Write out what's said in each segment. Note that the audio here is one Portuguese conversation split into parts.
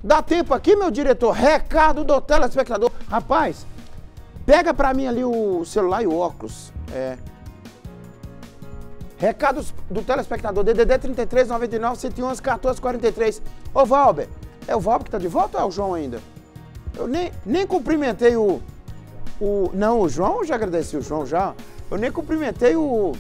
Dá tempo aqui, meu diretor? Recado do telespectador. Rapaz, pega pra mim ali o celular e o óculos. Recados do telespectador, DDD 33 99 111 14 43. Ô, Valber, é o Valber que tá de volta ou é o João ainda? Eu nem cumprimentei Não, o João, eu já agradeci o João já. Eu nem cumprimentei o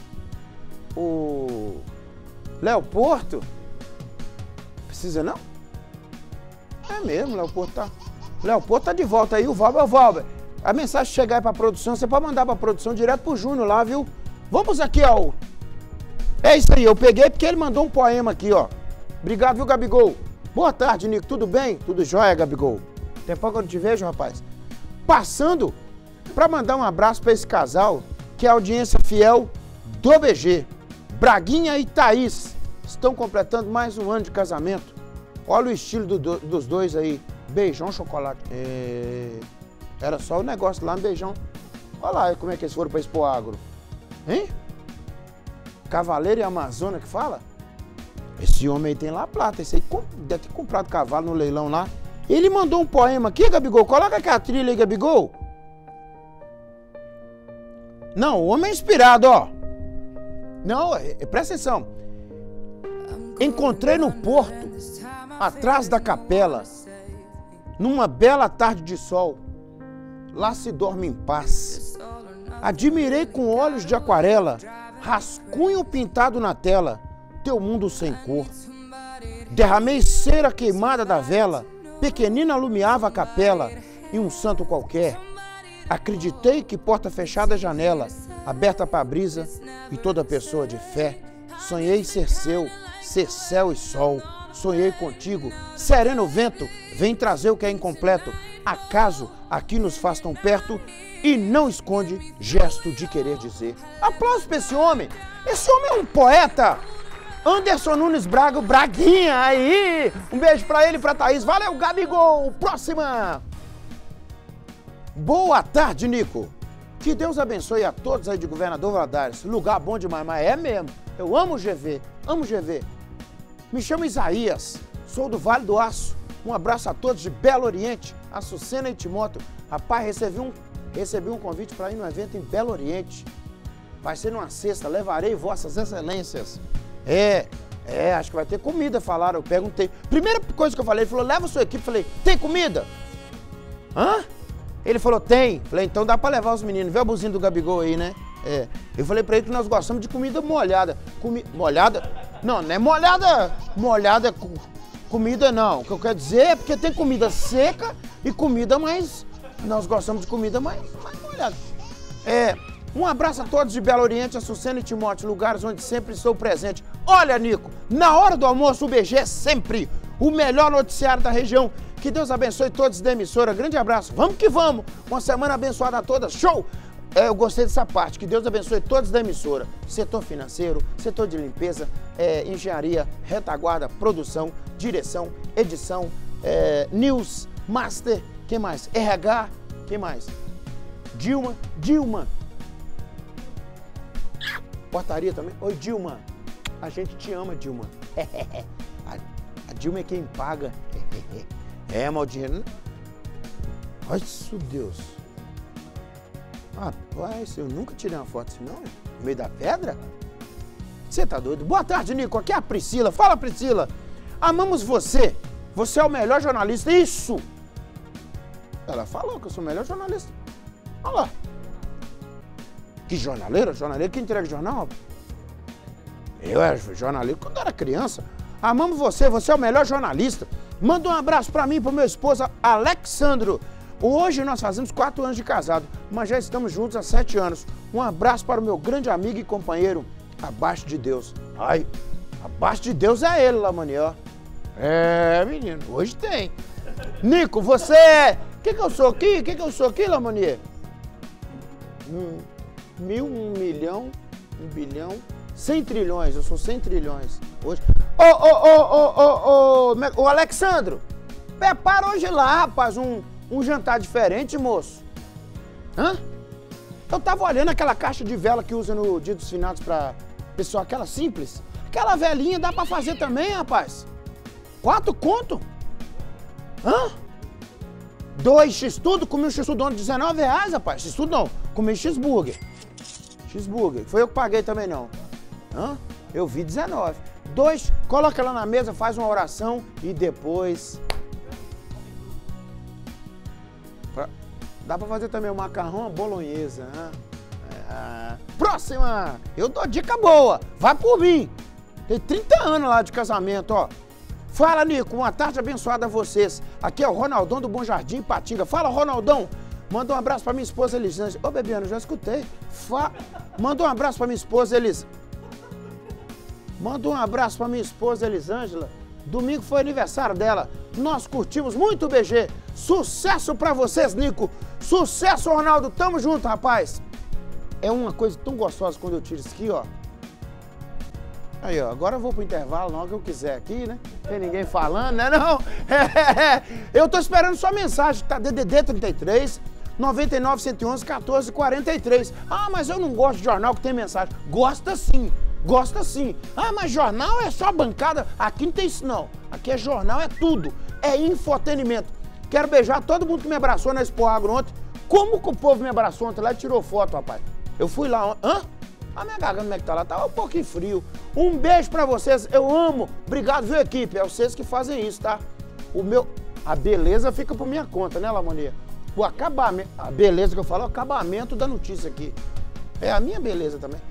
Léo Porto. Precisa não? É mesmo, Léo Porto tá de volta aí, o Valber. A mensagem chegar aí pra produção, você pode mandar pra produção direto pro Júnior lá, viu? Vamos aqui, ó. É isso aí, eu peguei porque ele mandou um poema aqui, ó. Obrigado, viu, Gabigol? Boa tarde, Nico, tudo bem? Tudo jóia, Gabigol? Tem pouco que eu não te vejo, rapaz. Passando pra mandar um abraço pra esse casal, que é a audiência fiel do BG. Braguinha e Thaís estão completando mais um ano de casamento. Olha o estilo dos dois aí. Beijão, chocolate. Era só o negócio lá no beijão. Olha lá como é que eles foram pra Expo Agro. Hein? Cavaleiro e Amazônia que fala? Esse homem aí tem lá plata. Esse aí deve ter comprado cavalo no leilão lá. Ele mandou um poema aqui, Gabigol. Coloca aqui a trilha aí, Gabigol. Não, o homem é inspirado, ó. Não, presta atenção. Encontrei no porto, atrás da capela, numa bela tarde de sol. Lá se dorme em paz. Admirei com olhos de aquarela, rascunho pintado na tela, teu mundo sem cor. Derramei cera queimada da vela, pequenina alumiava a capela, e um santo qualquer. Acreditei que porta fechada é janela, aberta para a brisa, e toda pessoa de fé. Sonhei ser seu, ser céu e sol. Sonhei contigo, sereno vento, vem trazer o que é incompleto. Acaso aqui nos faz tão perto e não esconde gesto de querer dizer. Aplausos para esse homem. Esse homem é um poeta. Anderson Nunes Braga, o Braguinha aí. Um beijo para ele e para Thaís. Valeu, Gabigol. Próxima. Boa tarde, Nico. Que Deus abençoe a todos aí de Governador Valadares. Lugar bom demais, mas é mesmo. Eu amo o GV, amo o GV. Me chamo Isaías, sou do Vale do Aço. Um abraço a todos de Belo Oriente, Açucena e Timóteo. Rapaz, recebi um convite para ir num evento em Belo Oriente. Vai ser numa sexta, levarei vossas excelências. Acho que vai ter comida, falaram, eu perguntei. Primeira coisa que eu falei, ele falou, leva a sua equipe. Falei, tem comida? Hã? Ele falou, tem. Falei, então dá pra levar os meninos. Vê a buzinha do Gabigol aí, né? Eu falei pra ele que nós gostamos de comida molhada. Molhada? Não, não é molhada. Molhada, comida não. O que eu quero dizer é porque tem comida seca e comida mais... Nós gostamos de comida mais molhada. Um abraço a todos de Belo Oriente, Açucena e Timóteo, lugares onde sempre estou presente. Olha, Nico, na hora do almoço o BG é sempre o melhor noticiário da região. Que Deus abençoe todos da emissora. Grande abraço. Vamos que vamos. Uma semana abençoada a todas. Show! Eu gostei dessa parte. Que Deus abençoe todos da emissora. Setor financeiro, setor de limpeza, engenharia, retaguarda, produção, direção, edição, news, master, quem mais? RH, quem mais? Dilma. Portaria também. Oi, Dilma. A gente te ama, Dilma. A Dilma é quem paga. Mas o dinheiro... Olha isso, Deus. Rapaz, eu nunca tirei uma foto assim, não? No meio da pedra? Você tá doido? Boa tarde, Nico. Aqui é a Priscila. Fala, Priscila. Amamos você. Você é o melhor jornalista. Isso! Ela falou que eu sou o melhor jornalista. Olha lá. Que jornaleiro? Jornaleiro que entrega jornal? Eu era jornaleiro quando era criança. Amamos você. Você é o melhor jornalista. Manda um abraço pra mim e pro meu esposo, Alexandro. Hoje nós fazemos 4 anos de casado, mas já estamos juntos há 7 anos. Um abraço para o meu grande amigo e companheiro, Abaixo de Deus. Ai, Abaixo de Deus é ele, Lamaniel. Menino, hoje tem. Nico, você é... O que eu sou aqui? O que eu sou aqui, Lamaniel? 1.000, 1 milhão, 1 bilhão, 100 trilhões. Eu sou 100 trilhões hoje. Ô, Alexandro, prepara hoje lá, rapaz, um jantar diferente, moço. Hã? Eu tava olhando aquela caixa de vela que usa no Dia dos Finados pra pessoal, aquela simples. Aquela velinha dá pra fazer também, rapaz. 4 conto. Hã? 2 x-tudo, comi um x-tudo ontem, R$19, rapaz. X-tudo não, comi cheeseburger. Cheeseburger, foi eu que paguei também não. Hã? Eu vi 19. 2, coloca lá na mesa, faz uma oração e depois... Dá pra fazer também o macarrão, a bolonhesa. Próxima! Eu dou dica boa, vai por mim. Tem 30 anos lá de casamento, ó. Fala, Nico, uma tarde abençoada a vocês. Aqui é o Ronaldão do Bom Jardim, Ipatinga. Fala, Ronaldão. Manda um abraço pra minha esposa Elisângela. Ô, Bebiano, já escutei. Manda um abraço pra minha esposa Manda um abraço pra minha esposa Elisângela. Domingo foi aniversário dela. Nós curtimos muito o BG. Sucesso pra vocês, Nico. Sucesso, Ronaldo. Tamo junto, rapaz. É uma coisa tão gostosa quando eu tiro isso aqui, ó. Aí, ó, agora eu vou pro intervalo, na hora que eu quiser aqui, né? Tem ninguém falando, né? Não. Eu tô esperando sua mensagem, tá? DDD 33 99 111 14 43. Ah, mas eu não gosto de jornal que tem mensagem. Gosta sim. Gosta sim. Ah, mas jornal é só bancada. Aqui não tem isso, não. Aqui é jornal, é tudo. É infotenimento. Quero beijar todo mundo que me abraçou na Expo Agro ontem. Como que o povo me abraçou ontem lá e tirou foto, rapaz? Eu fui lá ontem. Hã? A minha garganta como é que tá lá? Tá um pouquinho frio. Um beijo pra vocês. Eu amo. Obrigado, viu, equipe? É vocês que fazem isso, tá? A beleza fica por minha conta, né, Lamonia? O acabamento... A beleza que eu falo é o acabamento da notícia aqui. É a minha beleza também.